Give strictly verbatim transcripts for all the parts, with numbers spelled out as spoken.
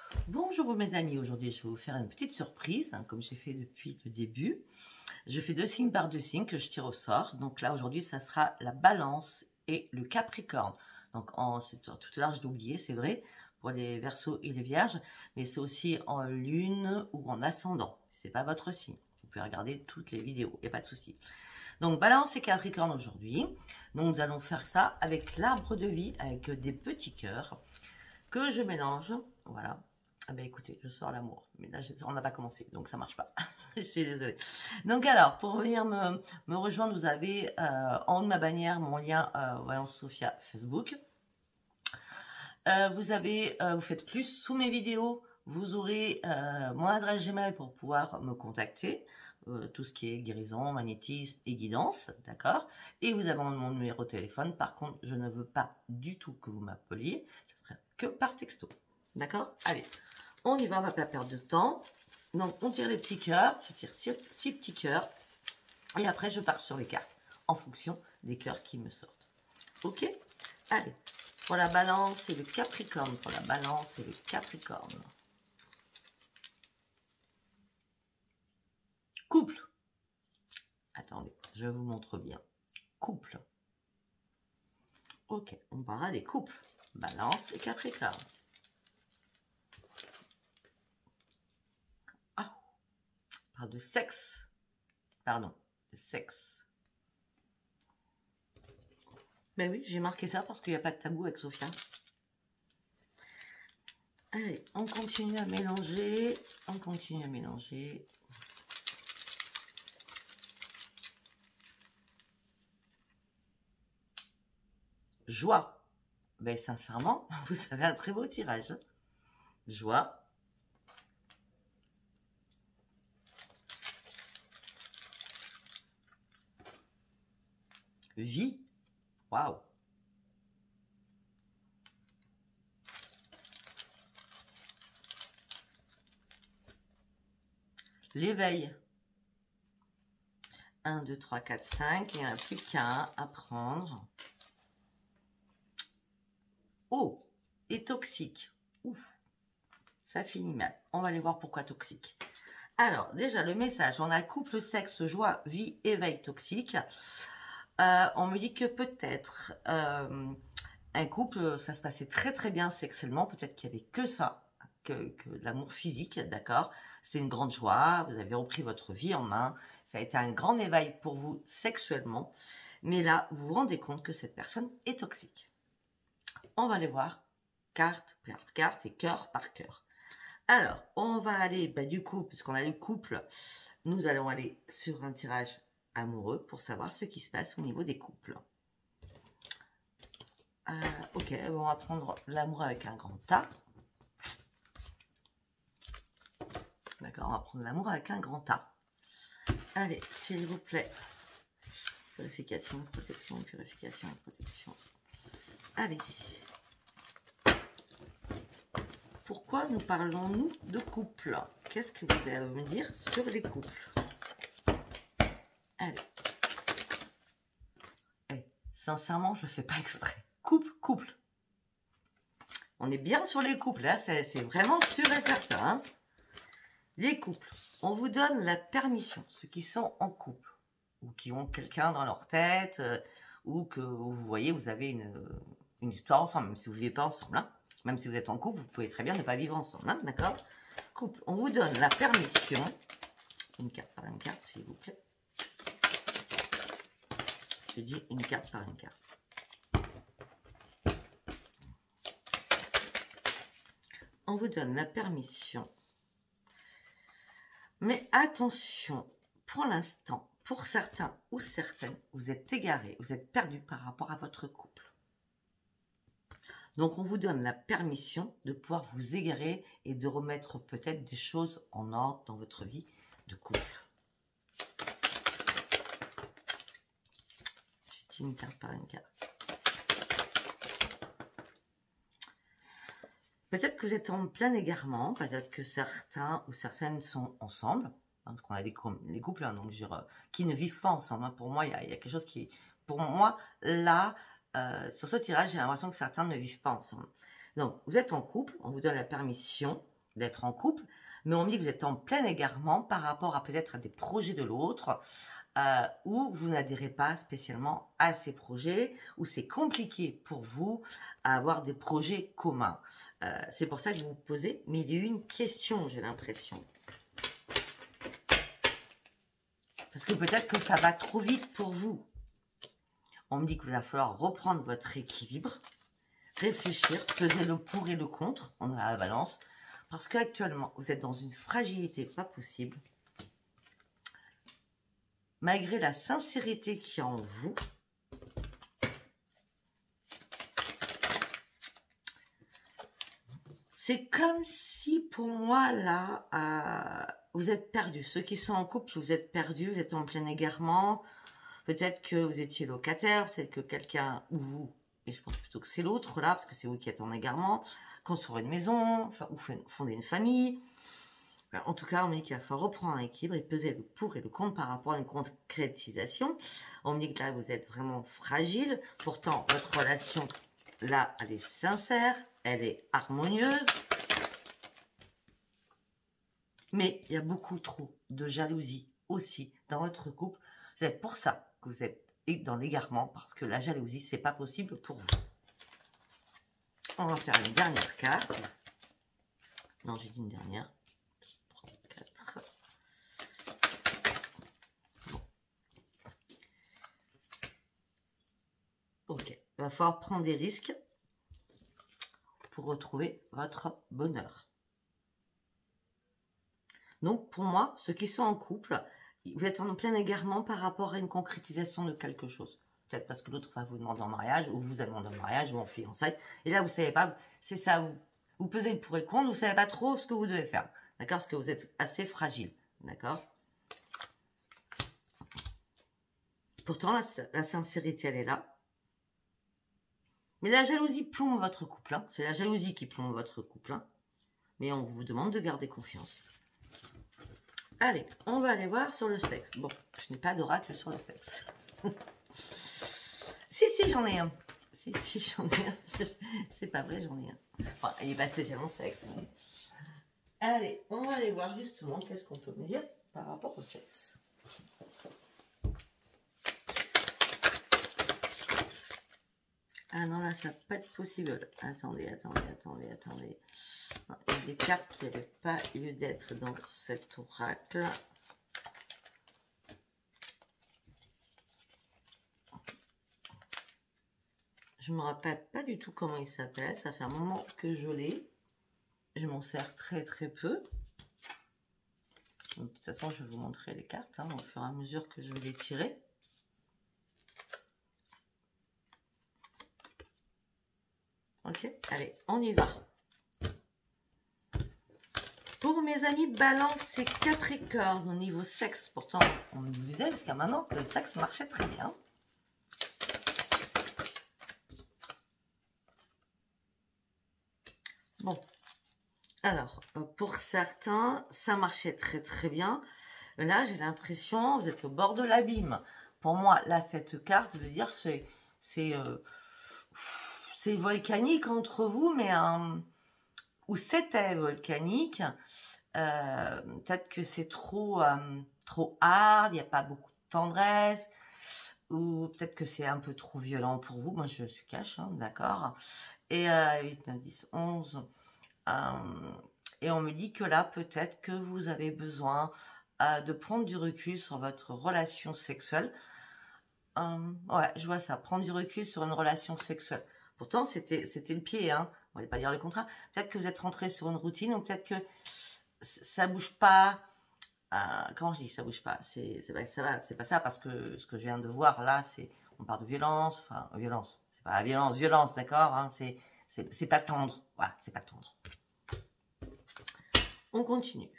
Bonjour mes amis, aujourd'hui je vais vous faire une petite surprise, hein, comme j'ai fait depuis le début. Je fais deux signes par deux signes que je tire au sort. Donc là aujourd'hui ça sera la balance et le capricorne. Donc en, tout à l'heure je l'ai oublié, c'est vrai, pour les Verseaux et les Vierges, mais c'est aussi en lune ou en ascendant, si ce n'est pas votre signe. Vous pouvez regarder toutes les vidéos, il n'y a pas de souci. Donc balance et capricorne aujourd'hui. Donc nous allons faire ça avec l'arbre de vie, avec des petits cœurs que je mélange, voilà. Ah ben écoutez, je sors l'amour, mais là on n'a pas commencé, donc ça marche pas. Je suis désolée. Donc alors, pour venir me, me rejoindre, vous avez euh, en haut de ma bannière mon lien euh, Voyance Sophia Facebook. Euh, vous avez, euh, vous faites plus sous mes vidéos, vous aurez euh, mon adresse Gmail pour pouvoir me contacter. Euh, tout ce qui est guérison, magnétisme et guidance, d'accord. Et vous avez mon numéro de téléphone. Par contre, je ne veux pas du tout que vous m'appeliez, ça ferait que par texto, d'accord. Allez, on y va, on va pas perdre de temps. Donc, on tire les petits cœurs. Je tire six, six petits cœurs. Et après, je pars sur les cartes en fonction des cœurs qui me sortent. Ok? Allez, pour la balance et le capricorne. Pour la balance et le capricorne. Couple. Attendez, je vous montre bien. Couple. Ok, on parlera des couples. Balance et capricorne. Ah, on parle de sexe. Pardon, de sexe. Ben oui, j'ai marqué ça parce qu'il n'y a pas de tabou avec Sophia. Allez, on continue à mélanger. On continue à mélanger. Joie. Ben sincèrement, vous avez un très beau tirage. Joie. Vie. Waouh. L'éveil. un, deux, trois, quatre, cinq. Il n'y en a plus qu'un à prendre. Oh, et toxique. Ouf, ça finit mal. On va aller voir pourquoi toxique. Alors, déjà, le message, on a couple, sexe, joie, vie, éveil, toxique. Euh, on me dit que peut-être euh, un couple, ça se passait très très bien sexuellement. Peut-être qu'il n'y avait que ça, que, que l'amour physique, d'accord. C'est une grande joie, vous avez repris votre vie en main. Ça a été un grand éveil pour vous sexuellement. Mais là, vous vous rendez compte que cette personne est toxique. On va aller voir carte par carte et cœur par cœur. Alors, on va aller, bah, du coup, puisqu'on a le couple, nous allons aller sur un tirage amoureux pour savoir ce qui se passe au niveau des couples. Euh, ok, on va prendre l'amour avec un grand A. D'accord, on va prendre l'amour avec un grand A. Allez, s'il vous plaît. Purification, protection, purification, protection. Allez. Pourquoi nous parlons-nous de couple? Qu'est-ce que vous allez me dire sur les couples? Allez. Hey, sincèrement, je ne fais pas exprès. Couple, couple. On est bien sur les couples, là, c'est vraiment sûr et certain. Hein. Les couples, on vous donne la permission, ceux qui sont en couple, ou qui ont quelqu'un dans leur tête, euh, ou que vous voyez, vous avez une, une histoire ensemble, même si vous ne vivez pas ensemble. Hein. Même si vous êtes en couple, vous pouvez très bien ne pas vivre ensemble, hein, d'accord? Couple, on vous donne la permission, une carte par une carte, s'il vous plaît. Je dis une carte par une carte. On vous donne la permission. Mais attention, pour l'instant, pour certains ou certaines, vous êtes égarés, vous êtes perdus par rapport à votre couple. Donc, on vous donne la permission de pouvoir vous égarer et de remettre peut-être des choses en ordre dans votre vie de couple. J'ai dit une carte par une carte. Peut-être que vous êtes en plein égarement, peut-être que certains ou certaines sont ensemble. Donc, on a des les couples hein, donc, je veux dire, qui ne vivent pas ensemble. Hein. Pour moi, il y, a, il y a quelque chose qui... Pour moi, là... Euh, sur ce tirage, j'ai l'impression que certains ne vivent pas ensemble. Donc, vous êtes en couple, on vous donne la permission d'être en couple, mais on me dit que vous êtes en plein égarement par rapport à peut-être à des projets de l'autre, euh, où vous n'adhérez pas spécialement à ces projets, où c'est compliqué pour vous à avoir des projets communs. Euh, c'est pour ça que je vous posez mille et une questions, j'ai l'impression. Parce que peut-être que ça va trop vite pour vous. On me dit qu'il va falloir reprendre votre équilibre, réfléchir, peser le pour et le contre, on a la balance, parce qu'actuellement, vous êtes dans une fragilité pas possible. Malgré la sincérité qu'il y a en vous, c'est comme si, pour moi, là, euh, vous êtes perdus. Ceux qui sont en couple, vous êtes perdus, vous êtes en plein égarement. Peut-être que vous étiez locataire, peut-être que quelqu'un, ou vous, et je pense plutôt que c'est l'autre, là, parce que c'est vous qui êtes en égarement, construire une maison, enfin, ou fonder une famille. En tout cas, on me dit qu'il va falloir reprendre un équilibre et peser le pour et le contre par rapport à une concrétisation. On me dit que là, vous êtes vraiment fragile. Pourtant, votre relation, là, elle est sincère, elle est harmonieuse. Mais il y a beaucoup trop de jalousie aussi dans votre couple. C'est pour ça que vous êtes dans l'égarement, parce que la jalousie, c'est pas possible pour vous. On va faire une dernière carte. Non, j'ai dit une dernière. trois, quatre. Bon. Ok. Il va falloir prendre des risques pour retrouver votre bonheur. Donc, pour moi, ceux qui sont en couple, vous êtes en plein égarement par rapport à une concrétisation de quelque chose. Peut-être parce que l'autre va vous demander en mariage, ou vous allez demander en mariage, ou en fiançailles. Et là, vous ne savez pas, c'est ça, vous, vous pesez le pour et le contre, vous ne savez pas trop ce que vous devez faire. D'accord? Parce que vous êtes assez fragile. D'accord? Pourtant, la, la sincérité, elle est là. Mais la jalousie plombe votre couple. Hein. C'est la jalousie qui plombe votre couple. Hein. Mais on vous demande de garder confiance. Allez, on va aller voir sur le sexe. Bon, je n'ai pas d'oracle sur le sexe. si, si, j'en ai un. Si, si, j'en ai un. C'est pas vrai, j'en ai un. Enfin, il n'est pas spécialement sexe. Mais... Allez, on va aller voir justement qu'est-ce qu'on peut me dire par rapport au sexe. Ah non, là, ça va pas être possible. Attendez, attendez, attendez, attendez. Non, il y a des cartes qui n'avaient pas lieu d'être dans cet oracle. Je me rappelle pas du tout comment il s'appelle. Ça fait un moment que je l'ai. Je m'en sers très très peu. Donc, de toute façon, je vais vous montrer les cartes hein, au fur et à mesure que je vais les tirer. Ok, allez, on y va. Pour mes amis Balance et Capricorne au niveau sexe, pourtant on me disait jusqu'à maintenant que le sexe marchait très bien. Bon, alors pour certains ça marchait très très bien. Là j'ai l'impression vous êtes au bord de l'abîme. Pour moi là cette carte veut dire que c'est c'est euh, c'est volcanique entre vous, mais un ou c'était volcanique. Euh, peut-être que c'est trop, euh, trop hard, il n'y a pas beaucoup de tendresse, ou peut-être que c'est un peu trop violent pour vous. Moi, je suis cash, hein, d'accord. Et euh, huit, neuf, dix, onze. Euh, et on me dit que là, peut-être que vous avez besoin euh, de prendre du recul sur votre relation sexuelle. Euh, ouais, je vois ça, prendre du recul sur une relation sexuelle. Pourtant, c'était c'était le pied, hein. On ne va pas dire le contraire. Peut-être que vous êtes rentré sur une routine, ou peut-être que ça bouge pas. Euh, comment je dis, ça bouge pas. C'est c'est pas ça, c'est pas ça, parce que ce que je viens de voir là, c'est on parle de violence, enfin violence. C'est pas la violence, violence, d'accord. Hein, c'est c'est c'est pas tendre. Voilà, c'est pas tendre. On continue.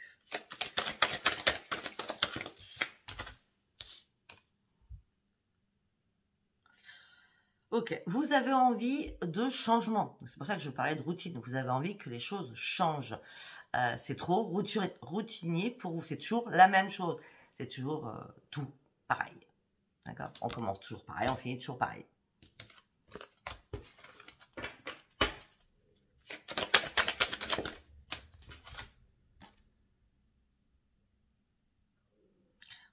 Ok, vous avez envie de changement. C'est pour ça que je parlais de routine. Vous avez envie que les choses changent. Euh, c'est trop routinier pour vous. C'est toujours la même chose. C'est toujours euh, tout pareil. D'accord? On commence toujours pareil, on finit toujours pareil.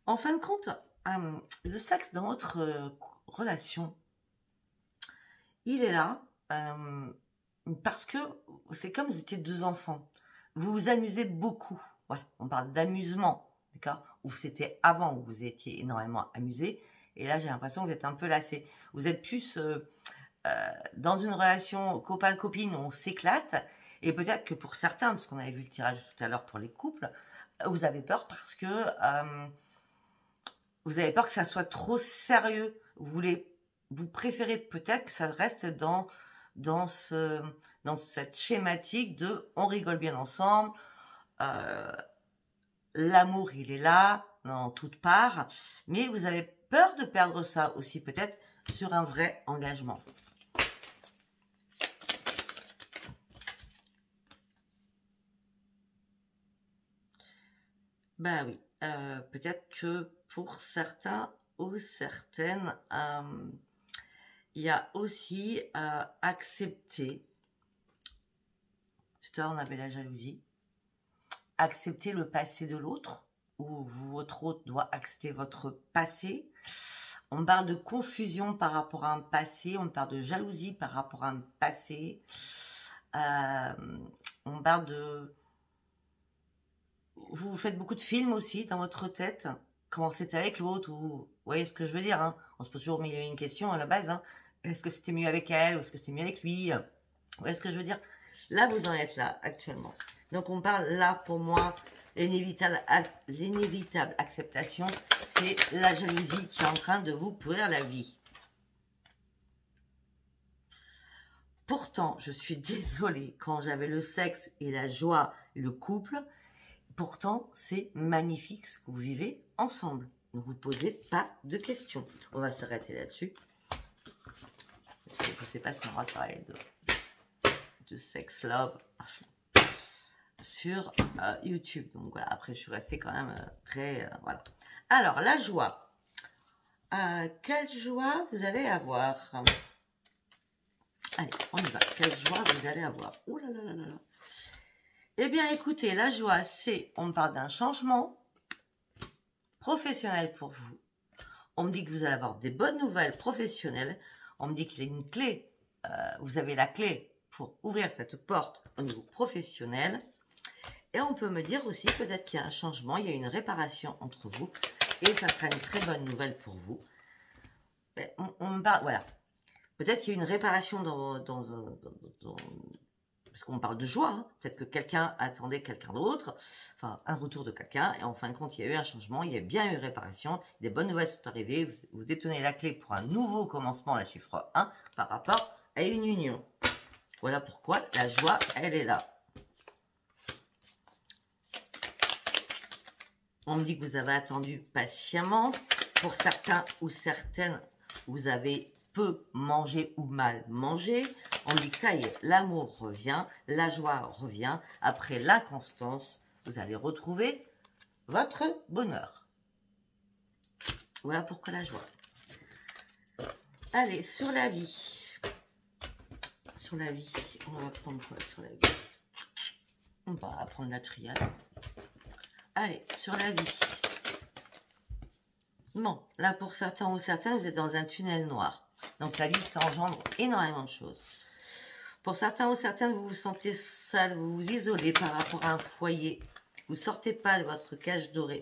En fin de compte, euh, le sexe dans votre euh, relation, il est là euh, parce que c'est comme vous étiez deux enfants. Vous vous amusez beaucoup. Ouais, on parle d'amusement, d'accord? Ou c'était avant où vous étiez énormément amusé. Et là, j'ai l'impression que vous êtes un peu lassé. Vous êtes plus euh, euh, dans une relation copain-copine où on s'éclate. Et peut-être que pour certains, parce qu'on avait vu le tirage tout à l'heure pour les couples, vous avez peur parce que euh, vous avez peur que ça soit trop sérieux. Vous voulez, vous préférez peut-être que ça reste dans dans ce dans cette schématique de on rigole bien ensemble. Euh, L'amour, il est là, dans toutes parts, mais vous avez peur de perdre ça aussi, peut-être, sur un vrai engagement. Ben oui, euh, peut-être que pour certains ou certaines, euh, il y a aussi euh, accepter, tout à l'heure on avait la jalousie, accepter le passé de l'autre, ou votre autre doit accepter votre passé. On parle de confusion par rapport à un passé, on parle de jalousie par rapport à un passé. Euh, on parle de... Vous faites beaucoup de films aussi dans votre tête. Comment c'était avec l'autre, ou... Vous voyez ce que je veux dire, hein? On se pose toujours mille et une questions à la base. Hein. Est-ce que c'était mieux avec elle, ou est-ce que c'était mieux avec lui? Vous voyez ce que je veux dire? Là, vous en êtes là, actuellement. Donc, on parle là, pour moi, l'inévitable, l'inévitable acceptation, c'est la jalousie qui est en train de vous pourrir la vie. Pourtant, je suis désolée, quand j'avais le sexe et la joie et le couple, pourtant, c'est magnifique ce que vous vivez ensemble. Ne vous posez pas de questions. On va s'arrêter là-dessus. Je ne sais pas si on va parler de, de sex love sur euh, YouTube. Donc voilà, après je suis restée quand même euh, très... Euh, voilà. Alors, la joie. Euh, quelle joie vous allez avoir? Allez, on y va. Quelle joie vous allez avoir? Ouh là là là là là. Eh bien, écoutez, la joie, c'est... On me parle d'un changement professionnel pour vous. On me dit que vous allez avoir des bonnes nouvelles professionnelles. On me dit qu'il y a une clé. Euh, vous avez la clé pour ouvrir cette porte au niveau professionnel. Et on peut me dire aussi peut-être qu'il y a un changement, il y a une réparation entre vous. Et ça sera une très bonne nouvelle pour vous. On, on me parle, voilà. Peut-être qu'il y a une réparation dans... dans, dans, dans parce qu'on parle de joie. Hein. Peut-être que quelqu'un attendait quelqu'un d'autre. Enfin, un retour de quelqu'un. Et en fin de compte, il y a eu un changement. Il y a bien eu une réparation. Des bonnes nouvelles sont arrivées. Vous, vous détenez la clé pour un nouveau commencement, la chiffre un, par rapport à une union. Voilà pourquoi la joie, elle est là. On me dit que vous avez attendu patiemment. Pour certains ou certaines, vous avez peu mangé ou mal mangé. On me dit que ça y est, l'amour revient, la joie revient. Après l'inconstance, vous allez retrouver votre bonheur. Voilà pourquoi la joie. Allez, sur la vie. Sur la vie, on va prendre quoi sur la vie? On va prendre la triade. Allez, sur la vie. Bon, là pour certains ou certaines, vous êtes dans un tunnel noir. Donc la vie, ça engendre énormément de choses. Pour certains ou certaines, vous vous sentez seul, vous vous isolez par rapport à un foyer. Vous ne sortez pas de votre cage dorée.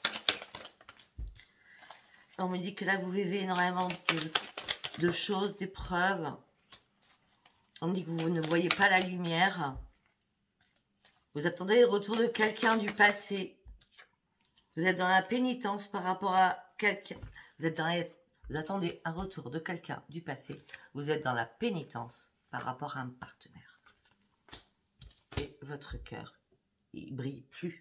On me dit que là, vous vivez énormément de, de choses, d'épreuves. On me dit que vous ne voyez pas la lumière. Vous attendez le retour de quelqu'un du passé. Vous êtes dans la pénitence par rapport à quelqu'un. Vous êtes dans les... Vous attendez un retour de quelqu'un du passé. Vous êtes dans la pénitence par rapport à un partenaire. Et votre cœur, il brille plus.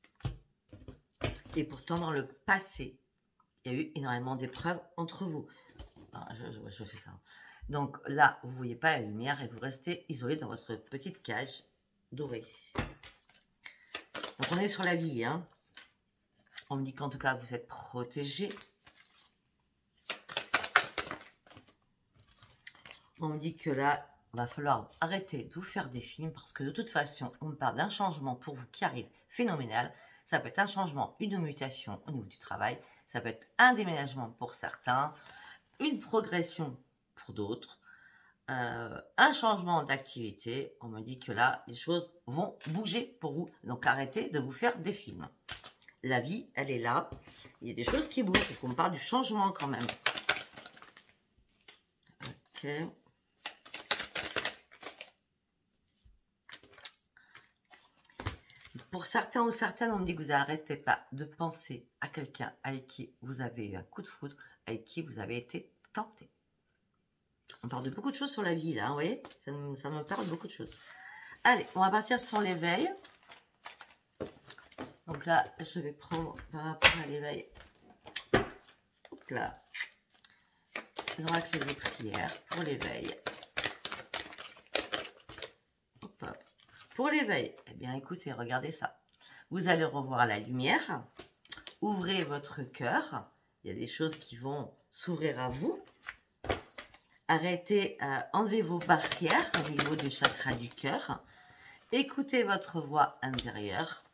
Et pourtant, dans le passé, il y a eu énormément d'épreuves entre vous. Ah, je, je, je fais ça. Donc là, vous ne voyez pas la lumière et vous restez isolé dans votre petite cage dorée. Donc on est sur la vie, hein. On me dit qu'en tout cas, vous êtes protégé. On me dit que là, il va falloir arrêter de vous faire des films parce que de toute façon, on me parle d'un changement pour vous qui arrive phénoménal. Ça peut être un changement, une mutation au niveau du travail. Ça peut être un déménagement pour certains, une progression pour d'autres, euh, un changement d'activité. On me dit que là, les choses vont bouger pour vous. Donc, arrêtez de vous faire des films. La vie, elle est là. Il y a des choses qui bougent. Donc, on parle du changement quand même. Ok. Pour certains ou certaines, on me dit que vous n'arrêtez pas de penser à quelqu'un avec qui vous avez eu un coup de foudre, avec qui vous avez été tenté. On parle de beaucoup de choses sur la vie, là, vous voyez, ça me, ça me parle de beaucoup de choses. Allez, on va partir sur l'éveil. Donc là, je vais prendre par rapport à l'éveil. Donc là, l'oracle des prières pour l'éveil. Hop, hop. Pour l'éveil, eh bien écoutez, regardez ça. Vous allez revoir la lumière. Ouvrez votre cœur. Il y a des choses qui vont s'ouvrir à vous. Arrêtez, euh, enlevez vos barrières au niveau du chakra du cœur. Écoutez votre voix intérieure.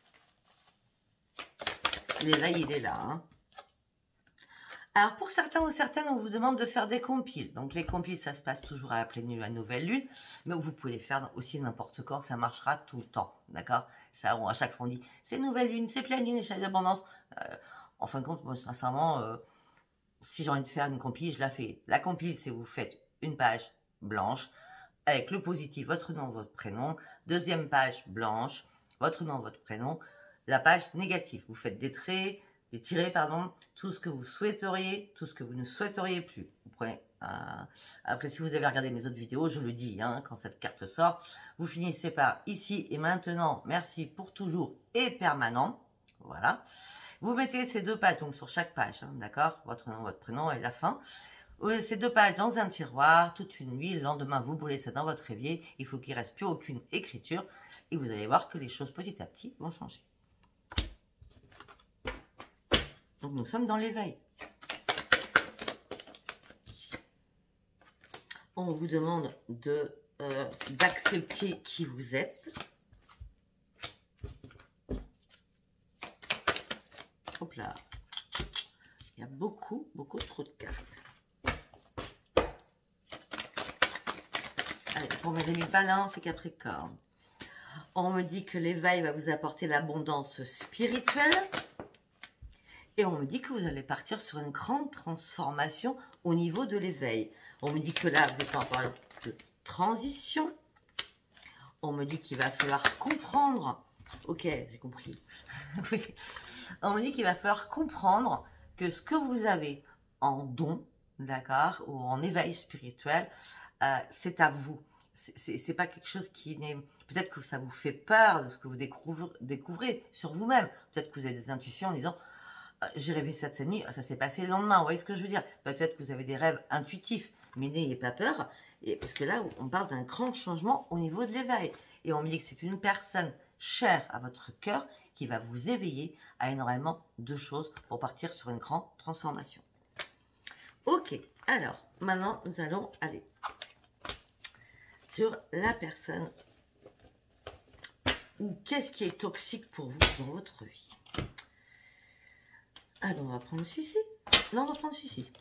L'éveil, il est là. Hein. Alors, pour certains ou certaines, on vous demande de faire des compiles. Donc, les compiles, ça se passe toujours à la pleine lune, à la nouvelle lune. Mais vous pouvez les faire aussi n'importe quand. Ça marchera tout le temps. D'accord? Ça, on, à chaque fois, on dit, c'est nouvelle lune, c'est pleine lune, échelle d'abondance. Euh, en fin de compte, moi, sincèrement, euh, si j'ai envie de faire une compile, je la fais. La compile, c'est vous faites une page blanche avec le positif, votre nom, votre prénom. Deuxième page blanche, votre nom, votre prénom. La page négative, vous faites des traits, des tirés, pardon, tout ce que vous souhaiteriez, tout ce que vous ne souhaiteriez plus. Vous prenez, euh, après, si vous avez regardé mes autres vidéos, je le dis, hein, quand cette carte sort, vous finissez par ici et maintenant, merci pour toujours et permanent. Voilà. Vous mettez ces deux pages, donc sur chaque page, hein, d'accord, votre nom, votre prénom et la fin. Ces deux pages dans un tiroir, toute une nuit. Le lendemain, vous brûlez ça dans votre évier. Il faut qu'il ne reste plus aucune écriture. Et vous allez voir que les choses petit à petit vont changer. Donc, nous sommes dans l'éveil. On vous demande de euh, d'accepter qui vous êtes. Hop là. Il y a beaucoup, beaucoup trop de cartes. Allez, pour mes amis Balance et Capricorne. On me dit que l'éveil va vous apporter l'abondance spirituelle. Et on me dit que vous allez partir sur une grande transformation au niveau de l'éveil. On me dit que là, vous êtes en période de transition. On me dit qu'il va falloir comprendre. Ok, j'ai compris. Oui. On me dit qu'il va falloir comprendre que ce que vous avez en don, d'accord, ou en éveil spirituel, euh, c'est à vous. C'est pas quelque chose qui n'est... Peut-être que ça vous fait peur de ce que vous découvrez, découvrez sur vous-même. Peut-être que vous avez des intuitions en disant... J'ai rêvé ça cette nuit, ça s'est passé le lendemain, vous voyez ce que je veux dire? Peut-être que vous avez des rêves intuitifs, mais n'ayez pas peur, et parce que là, on parle d'un grand changement au niveau de l'éveil. Et on me dit que c'est une personne chère à votre cœur qui va vous éveiller à énormément de choses pour partir sur une grande transformation. Ok, alors, maintenant, nous allons aller sur la personne ou qu'est-ce qui est toxique pour vous dans votre vie. Alors, on va prendre celui-ci. Non, on va prendre celui-ci.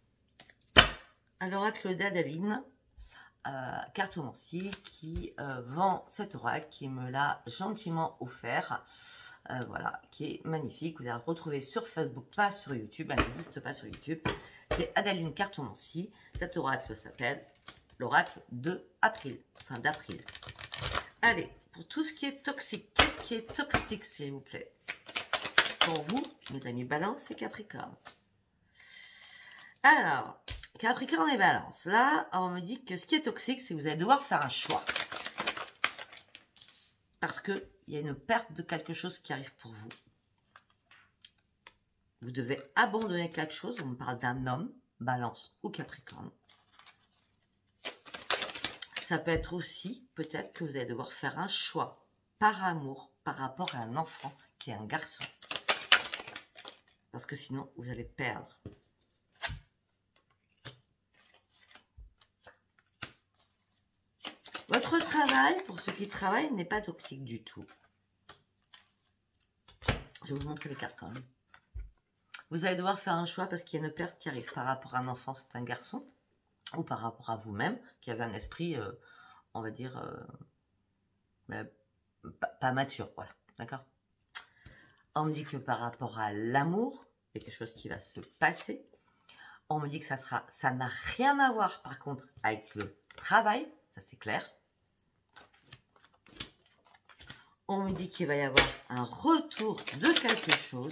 À l'oracle d'Adaline, euh, cartomancier, qui euh, vend cet oracle, qui me l'a gentiment offert. Euh, voilà, qui est magnifique. Vous allez la retrouver sur Facebook, pas sur YouTube. Elle n'existe pas sur YouTube. C'est Adaline Cartomancier. Cet oracle s'appelle l'oracle de avril. Enfin, d'avril. Allez, pour tout ce qui est toxique. Qu'est-ce qui est toxique, s'il vous plaît? Pour vous, mes amis Balance et Capricorne. Alors, Capricorne et Balance. Là, on me dit que ce qui est toxique, c'est que vous allez devoir faire un choix. Parce qu'il y a une perte de quelque chose qui arrive pour vous. Vous devez abandonner quelque chose. On me parle d'un homme, Balance ou Capricorne. Ça peut être aussi, peut-être que vous allez devoir faire un choix par amour, par rapport à un enfant qui est un garçon. Parce que sinon, vous allez perdre. Votre travail, pour ceux qui travaillent, n'est pas toxique du tout. Je vais vous montrer les cartes quand même. Vous allez devoir faire un choix parce qu'il y a une perte qui arrive par rapport à un enfant, c'est un garçon, ou par rapport à vous-même, qui avait un esprit, euh, on va dire, euh, bah, pas, pas mature, voilà, d'accord? On me dit que par rapport à l'amour, il y a quelque chose qui va se passer. On me dit que ça sera, ça n'a rien à voir par contre avec le travail, ça c'est clair. On me dit qu'il va y avoir un retour de quelque chose.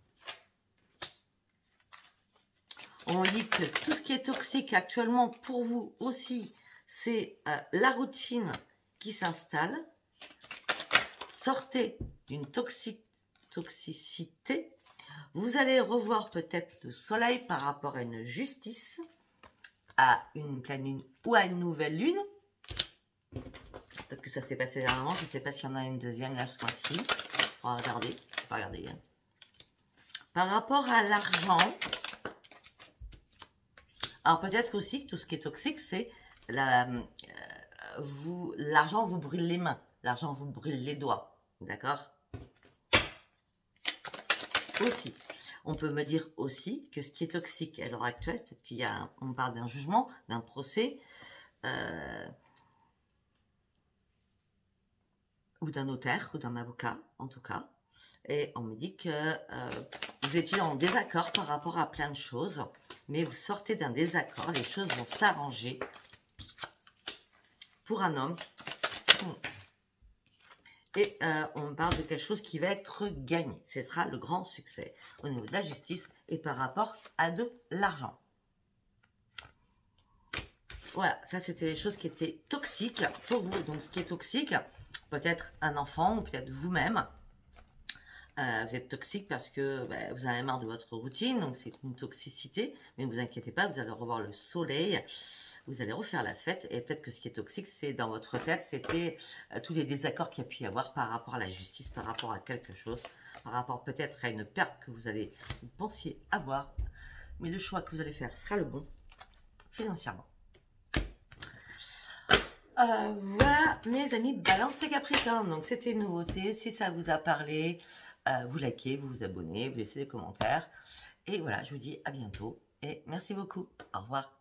On me dit que tout ce qui est toxique actuellement pour vous aussi, c'est euh, la routine qui s'installe. Sortez d'une toxic toxicité. Vous allez revoir peut-être le soleil par rapport à une justice, à une pleine lune ou à une nouvelle lune. Peut-être que ça s'est passé dernièrement. Je ne sais pas s'il y en a une deuxième là ce mois-ci. Il faudra regarder. Je vais pas regarder. Hein. Par rapport à l'argent, alors peut-être aussi que tout ce qui est toxique, c'est la, euh, vous, l'argent vous brûle les mains, l'argent vous brûle les doigts, d'accord? Aussi, on peut me dire aussi que ce qui est toxique à l'heure actuelle, peut-être qu'il y a, on parle d'un jugement, d'un procès, euh, ou d'un notaire, ou d'un avocat, en tout cas. Et on me dit que euh, vous étiez en désaccord par rapport à plein de choses, mais vous sortez d'un désaccord, les choses vont s'arranger pour un homme. Et euh, on me parle de quelque chose qui va être gagné. Ce sera le grand succès au niveau de la justice et par rapport à de l'argent. Voilà, ça c'était les choses qui étaient toxiques pour vous. Donc ce qui est toxique, peut-être un enfant ou peut-être vous-même. Euh, vous êtes toxique parce que bah, vous en avez marre de votre routine, donc c'est une toxicité. Mais ne vous inquiétez pas, vous allez revoir le soleil. Vous allez refaire la fête et peut-être que ce qui est toxique, c'est dans votre tête, c'était euh, tous les désaccords qu'il y a pu y avoir par rapport à la justice, par rapport à quelque chose, par rapport peut-être à une perte que vous allez, vous pensiez avoir, mais le choix que vous allez faire sera le bon, financièrement. Euh, voilà mes amis Balance et Capricorne, donc c'était une nouveauté. Si ça vous a parlé, euh, vous likez, vous vous abonnez, vous laissez des commentaires. Et voilà, je vous dis à bientôt et merci beaucoup. Au revoir.